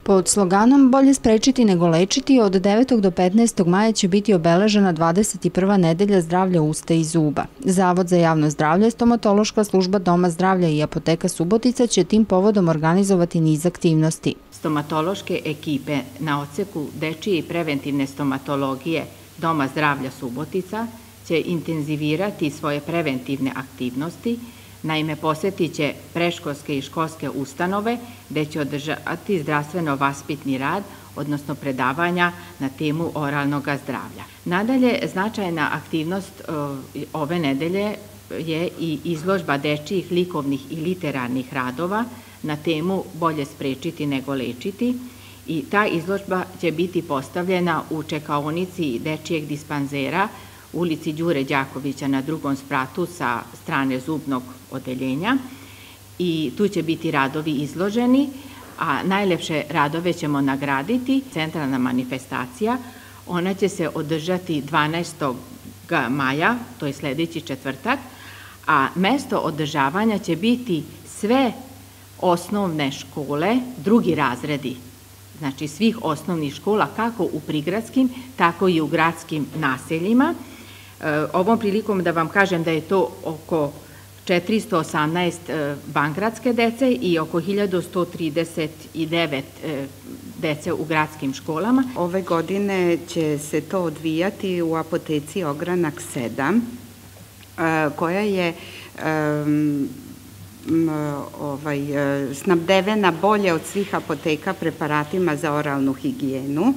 Pod sloganom Bolje sprečiti nego lečiti, od 9. do 15. maja će biti obeležena 21. nedelja zdravlja usta i zuba. Zavod za javno zdravlje, stomatološka služba Doma zdravlja i apoteka Subotica će tim povodom organizovati niz aktivnosti. Stomatološke ekipe na odseku dečije i preventivne stomatologije Doma zdravlja Subotica će intenzivirati svoje preventivne aktivnosti. Naime, posjetit će predškolske i školske ustanove gde će održati zdravstveno-vaspitni rad, odnosno predavanja na temu oralnog zdravlja. Nadalje, značajna aktivnost ove nedelje je i izložba dečijih likovnih i literarnih radova na temu Bolje sprečiti nego lečiti. I ta izložba će biti postavljena u čekaonici dečijeg dispanzera ulici Đure Đakovića na drugom spratu sa strane zubnog odeljenja i tu će biti radovi izloženi, a najlepše radove ćemo nagraditi. Centralna manifestacija, ona će se održati 12. maja, to je sledeći četvrtak, a mesto održavanja će biti sve osnovne škole, drugi razredi, znači svih osnovnih škola, kako u prigradskim, tako i u gradskim naseljima. Ovom prilikom da vam kažem da je to oko 418 vangradske dece i oko 1139 dece u gradskim školama. Ove godine će se to odvijati u apoteci Ogranak 7, koja je snabdevena bolje od svih apoteka preparatima za oralnu higijenu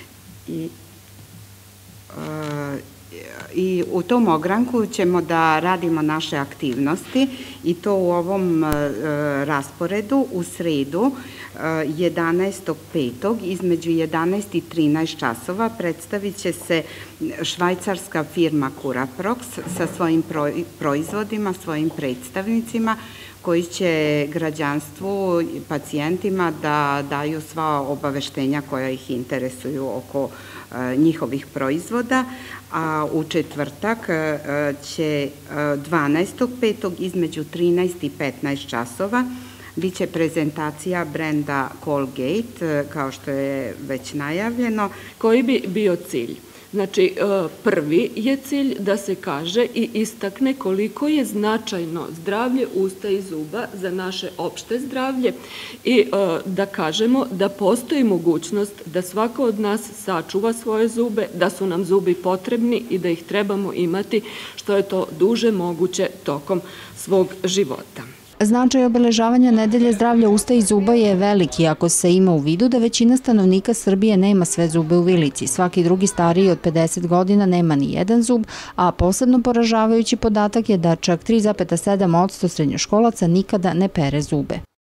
i u tom ogranku ćemo da radimo naše aktivnosti i to u ovom rasporedu u sredu 11.5. između 11 i 13 časova predstavit će se švajcarska firma Curaprox sa svojim proizvodima, svojim predstavnicima koji će građanstvu i pacijentima da daju sva obaveštenja koja ih interesuju oko njihovih proizvoda, a u četvrtak će 12.5. između 13 i 15 časova biće prezentacija brenda Colgate, kao što je već najavljeno. Koji bi bio cilj? Znači, prvi je cilj da se kaže i istakne koliko je značajno zdravlje usta i zuba za naše opšte zdravlje i da kažemo da postoji mogućnost da svako od nas sačuva svoje zube, da su nam zubi potrebni i da ih trebamo imati što je to duže moguće tokom svog života. Značaj obeležavanja nedelje zdravlja usta i zuba je veliki ako se ima u vidu da većina stanovnika Srbije nema sve zube u vilici. Svaki drugi stariji od 50 godina nema ni jedan zub, a posebno poražavajući podatak je da čak 3,7% srednjoškolaca nikada ne pere zube.